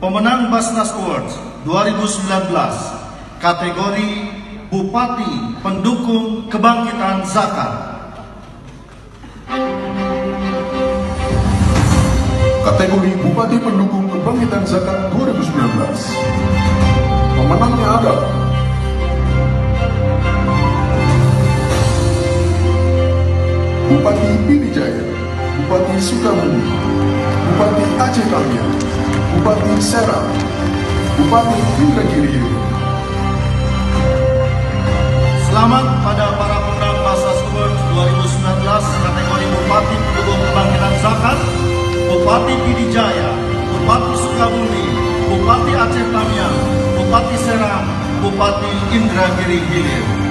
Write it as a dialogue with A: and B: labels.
A: Pemenang Basnas Awards 2019 kategori Bupati Pendukung Kebangkitan Zakat.
B: Kategori Bupati Pendukung Kebangkitan Zakat 2019. Pemenangnya adalah Bupati Pidijaya, Bupati Sukabumi, Bupati Aceh Tamiang, Bupati Serang, Bupati Indragiri Hilir.
A: Selamat pada para pemenang Basnas Awards 2019 kategori Bupati Pendukung Kebangkitan Zakat, Bupati Pidijaya, Bupati Sukabumi, Bupati Aceh Tamiang, Bupati Serang, Bupati Indragiri Hilir.